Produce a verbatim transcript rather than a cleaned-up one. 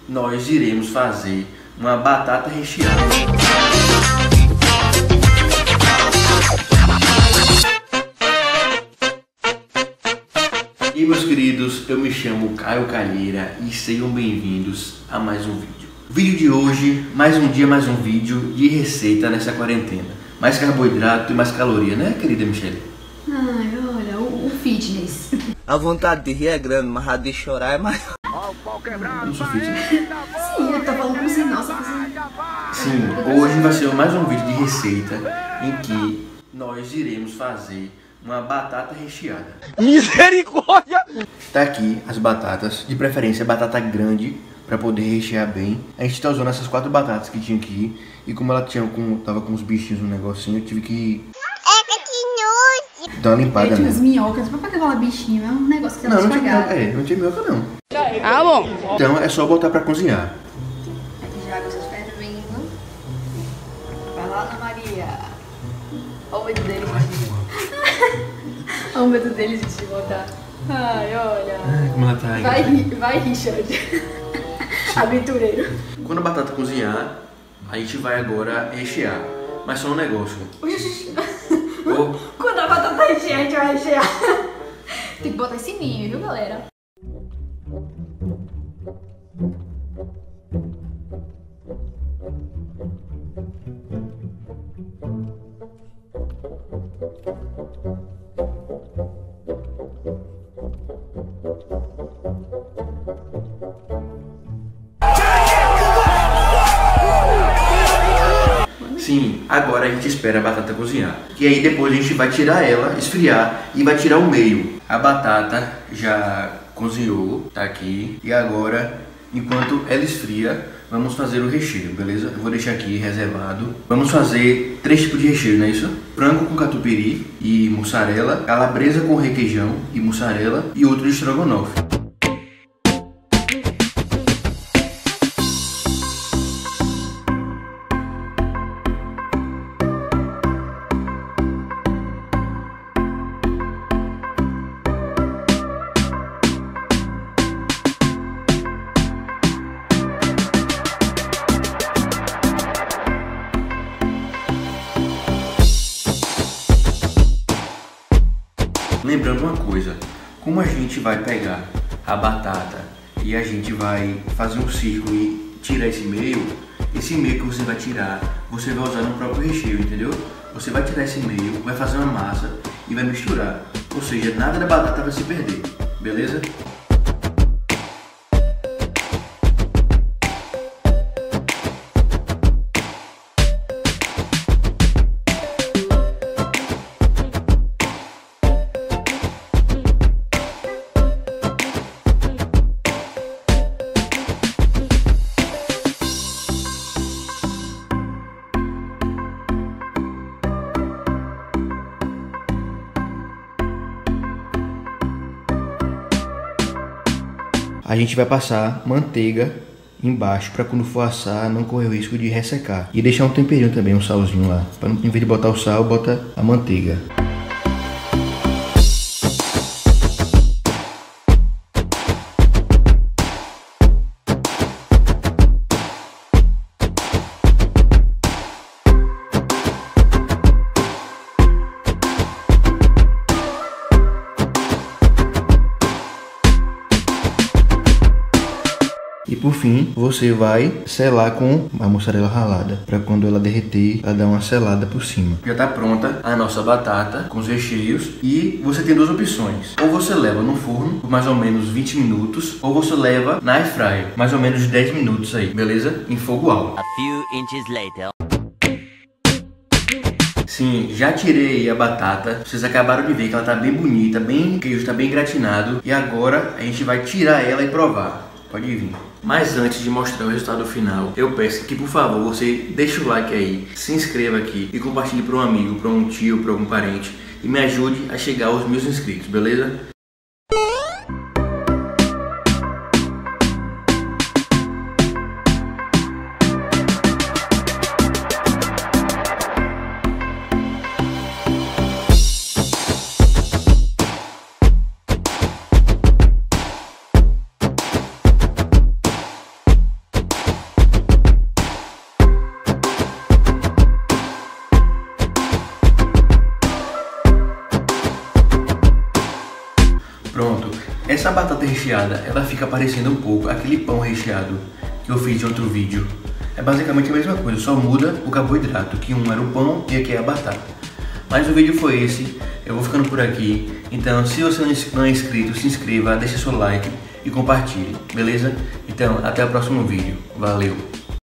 nós iremos fazer uma batata recheada. E meus queridos, eu me chamo Caio Calheira e sejam bem-vindos a mais um vídeo. O vídeo de hoje, mais um dia, mais um vídeo de receita nessa quarentena. Mais carboidrato e mais caloria, né, querida Michele? Ai, olha, o, o fitness. A vontade de rir é grande, mas a de chorar é maior. Eu não sou fitness. Sim, eu tô falando como se, nossa, assim. Sim, hoje vai ser mais um vídeo de receita em que nós iremos fazer uma batata recheada. Misericórdia! Tá aqui as batatas, de preferência batata grande, para poder rechear bem. A gente tá usando essas quatro batatas que tinha aqui. E como ela tinha com, tava com os bichinhos no negocinho, eu tive que dar uma limpada, Tinha né? umas minhocas, pra que aquela bichinha? É um negócio que ela Não, não tinha minhoca, estragava. é, não tinha minhoca não. Ah, bom. Então é só botar pra cozinhar. Aqui já água está fervendo. Vai lá, Ana Maria. Olha o medo dele, gente. Olha o medo dele, gente, de botar. Ai, olha. Ai, como ela tá aí. Vai, Ri- vai Richard. Aventureiro. Quando a batata cozinhar, a gente vai agora rechear. Mas só um negócio. Oh, Quando a batata rechear, a gente vai rechear. Tem que botar em cima, viu, galera? sim, agora a gente espera a batata cozinhar. E aí depois a gente vai tirar ela, esfriar e vai tirar o meio. A batata já cozinhou, tá aqui. E agora, enquanto ela esfria, vamos fazer o recheio, beleza? Eu vou deixar aqui reservado. Vamos fazer três tipos de recheio, não é isso? Frango com catupiry e mussarela, calabresa com requeijão e mussarela e outro de estrogonofe. Lembrando uma coisa, como a gente vai pegar a batata e a gente vai fazer um círculo e tirar esse meio, esse meio que você vai tirar, você vai usar no próprio recheio, entendeu? Você vai tirar esse meio, vai fazer uma massa e vai misturar, ou seja, nada da batata vai se perder, beleza? A gente vai passar manteiga embaixo para quando for assar não correr o risco de ressecar. E deixar um temperinho também, um salzinho lá. Pra, em vez de botar o sal, bota a manteiga. E por fim, você vai selar com a mussarela ralada, para quando ela derreter, ela dar uma selada por cima. Já está pronta a nossa batata com os recheios e você tem duas opções. Ou você leva no forno por mais ou menos vinte minutos, ou você leva na air fryer, mais ou menos dez minutos aí, beleza? Em fogo alto. A few inches later. Sim, já tirei a batata. Vocês acabaram de ver que ela tá bem bonita, bem, o queijo tá bem gratinado. E agora a gente vai tirar ela e provar. Pode vir. Mas antes de mostrar o resultado final, eu peço que, por favor, você deixe o like aí, se inscreva aqui e compartilhe para um amigo, para um tio, para algum parente e me ajude a chegar aos mil inscritos, beleza? Pronto, essa batata recheada, ela fica parecendo um pouco aquele pão recheado que eu fiz em outro vídeo. É basicamente a mesma coisa, só muda o carboidrato, que um era o pão e aqui é a batata. Mas o vídeo foi esse, eu vou ficando por aqui. Então, se você não é inscrito, se inscreva, deixe seu like e compartilhe, beleza? Então, até o próximo vídeo. Valeu!